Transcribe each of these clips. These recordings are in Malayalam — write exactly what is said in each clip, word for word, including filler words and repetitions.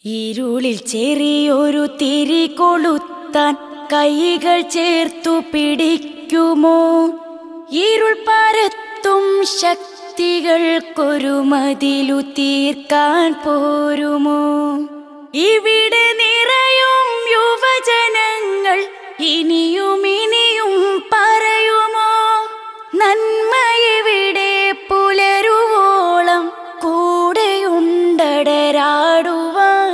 ഇരുളിൽ ചെറിയൊരു തിരി കൊളുത്താൻ കൈകൾ ചേർത്തു പിടിക്കുമോ? ഇരുൾ പരത്തും ശക്തികൾക്കൊരു മതിലു തീർക്കാൻ പോരുമോ? ഇവിടെ നിറയും യുവജനങ്ങൾ ഇനിയും ഇനിയും പറയുമോ? നന്മയെവിടെ പുലരുവോളം കൂടെയുണ്ടടരാടുവാൻ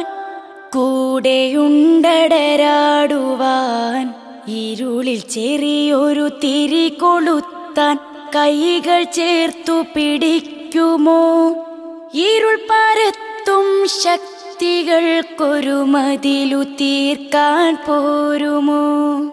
കൂടെയുണ്ടടരാടുവാൻ ഇരുളിൽ ചെറിയൊരു തിരി കൊളുത്താൻ കൈകൾ ചേർത്തു പിടിക്കുമോ? ഇരുൾ പരത്തും ശക്തികൾക്കൊരു മതിലു തീർക്കാൻ പോരുമോ?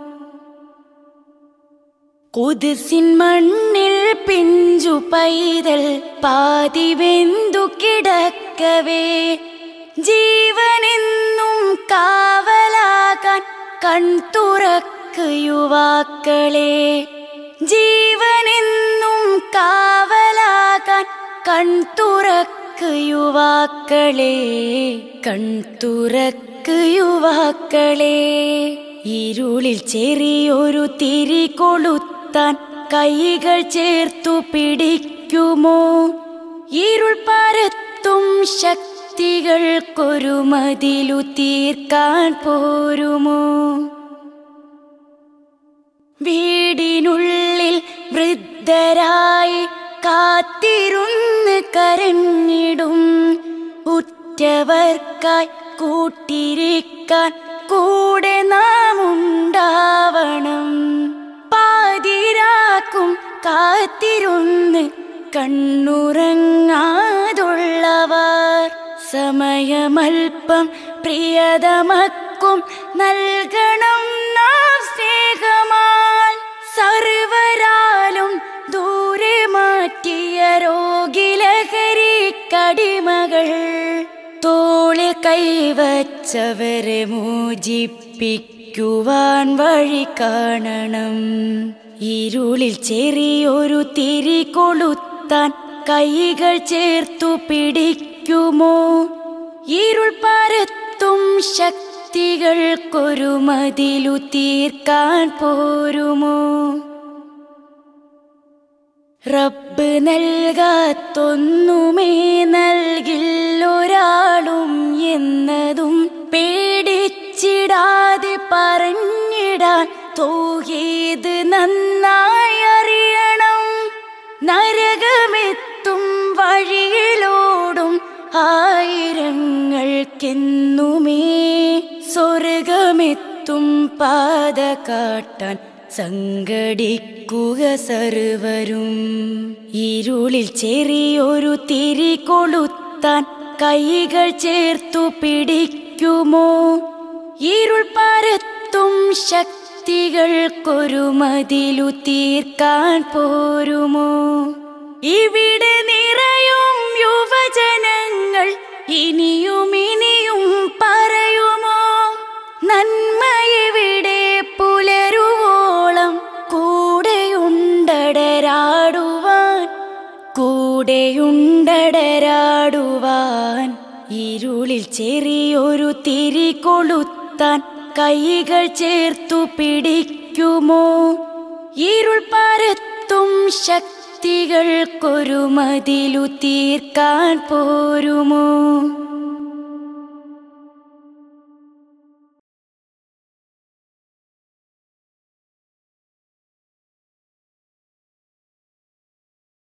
കുദ്സിൻ മണ്ണിൽ പിഞ്ചു പൈതൽ പാതി വെന്തു കിടക്കവേ ജീവനെന്നും കാവലാകാൻ കൺതുറക്ക് യുവാക്കളെ. ജീവനെന്നും കാവലാകാൻ കൺതുറക്ക് യുവാക്കളെ, കൺതുറക്ക് യുവാക്കളെ. ഇരുളിൽ ചെറിയൊരു തിരി കൊളുത്താൻ കൈകൾ ചേർത്തു പിടിക്കുമോ? ഇരുൾ പരത്തും ശക്തികൾക്കൊരു മതിലു തീർക്കാൻ പോരുമോ? വീടിനുള്ളിൽ വൃദ്ധരായി കാത്തിരുന്ന് കരഞ്ഞിടും ഉറ്റവർക്കായി കൂട്ടിരിക്കാൻ കൂടെ നാം ഉണ്ടാവണം. പാതിരാക്കും കാത്തിരുന്ന് കണ്ണുറങ്ങാതുള്ളവർ സമയമൽപ്പം പ്രിയതമക്കും നൽകണം നാം സ്നേഹമാൽ. സർവരാലും ദൂരെ മാറ്റിയ രോഗിലഹരി കടിമകൾ തോളിൽ കൈവച്ചവരെ മോചിപ്പിക്കുവാൻ വഴി കാണണം. ഇരുളിൽ ചെറിയൊരു തിരി കൊളുത്താൻ കൈകൾ ചേർത്തു പിടിക്കുമോ? ഇരുൾ പരത്തും ശക്തികൾക്കൊരു മതിലു തീർക്കാൻ പോരുമോ? റബ്ബ് നൽകാത്തൊന്നുമേ നൽകില്ലൊരാളും എന്നതും പേടിച്ചിടാതെ പറഞ്ഞിടാൻ തൗഹീദ് നന്നായി അറിയണം. നരകമെത്തും വഴിയിലോടും ആയിരങ്ങൾക്കെന്നുമേ സ്വർഗമെത്തും പാത കാട്ടാൻ സംഘടിക്കുക സർവരും. ഇരുളിൽ ചെറിയൊരു തിരി കൊളുത്താൻ കൈകൾ ചേർത്തു പിടിക്കുമോ? ഇരുൾ പരത്തും ശക്തികൾക്കൊരു മതിലു തീർക്കാൻ പോരുമോ? ഇവിടെ നിറയും യുവജനങ്ങൾ ഇനിയും ഇനിയും പറയുമോ? നന്മയെവിടെ പുലരുവോളം കൂടെയുണ്ടടരാടുവാൻ കൂടെയുണ്ടടരാടുവാൻ ഇരുളിൽ ചെറിയൊരു തിരി കൊളുത്താൻ കൈകൾ ചേർത്തു പിടിക്കുമോ? ഇരുൾ പരത്തും ശക്തികൾക്കൊരു മതിലു തീർക്കാൻ പോരുമോ?